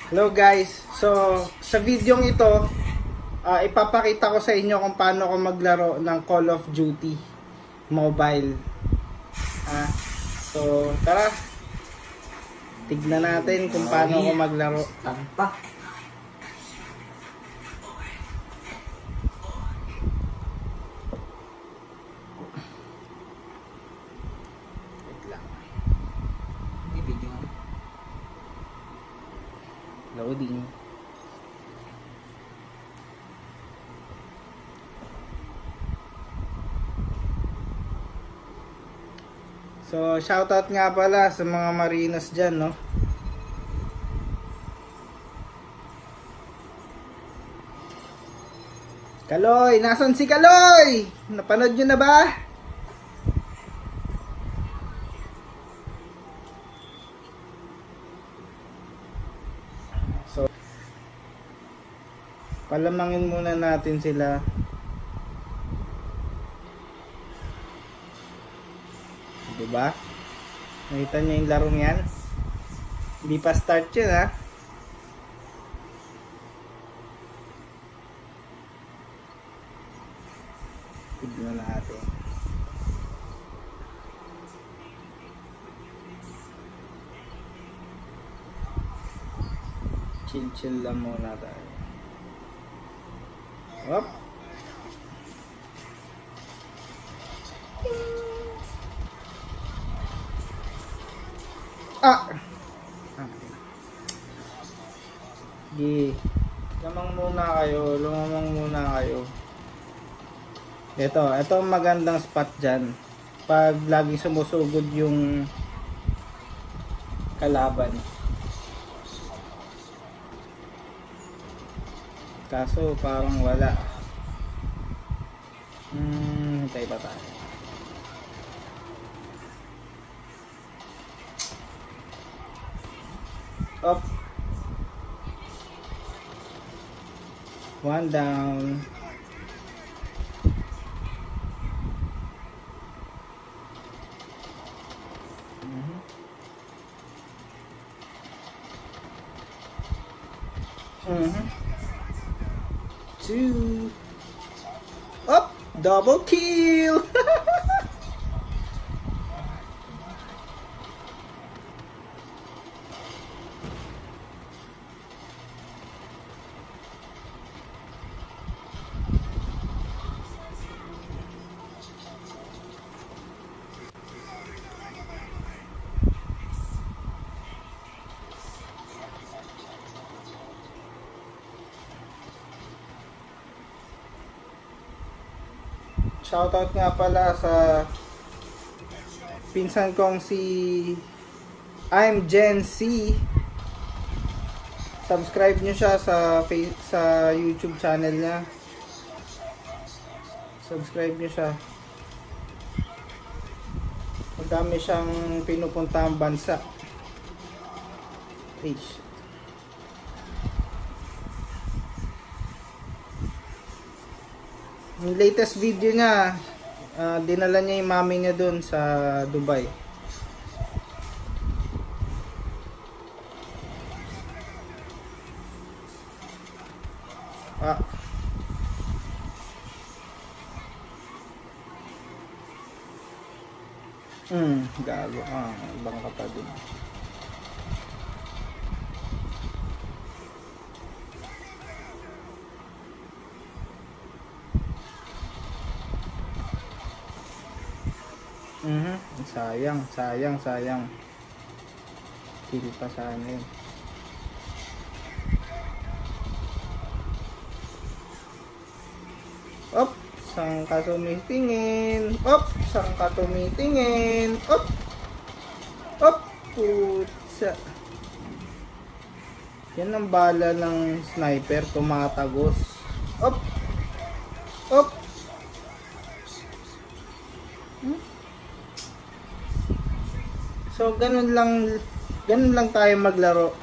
Hello guys, so sa video ito ipapakita ko sa inyo kung paano ko maglaro ng Call of Duty Mobile. So tara, tignan natin kung paano ko maglaro. Loading. So shoutout nga pala sa mga marinos dyan, no? Kaloy! Nasaan si Kaloy? Napanood nyo na ba? So palamangin muna natin sila. Diba? Nakita nyo yung larong yan? Hindi pa start yun, ha? Tignan natin. Chill lang muna tayo. Hop. Lumamang muna kayo. Ito ang magandang spot dyan. Pag laging sumusugod yung kalaban. Kaso parang wala. Hintay pa tayo. Up. One down. Two. Up. Double kill. Shoutout nga pala sa pinsan kong si I'm Gen C. Subscribe nyo siya sa YouTube channel niya. Subscribe nyo siya. Madami siyang pinupuntahang bansa. Yung latest video niya, dinala niya yung mami niya dun sa Dubai. Gago. Ibang ka pa dun. Sayang. Kill pa sana yun. Op, sang ka tumitingin. Op, sang ka tumitingin. Op. Op, putsa. Yan ang bala ng sniper, tumatagos. Op. Op. So ganun lang tayo maglaro.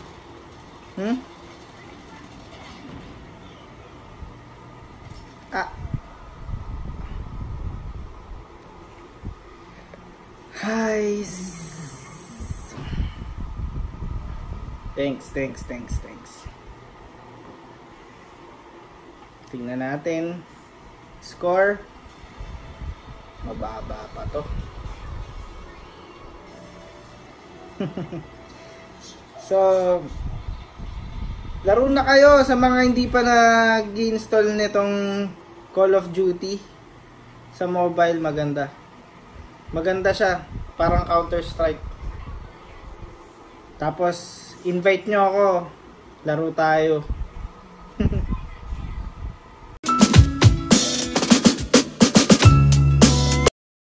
Thanks. Tingnan natin. Score. Mababa pa to. So, laro na kayo sa mga hindi pa nag-install nitong Call of Duty sa mobile. Maganda siya, parang Counter-Strike. Tapos invite nyo ako, laro tayo.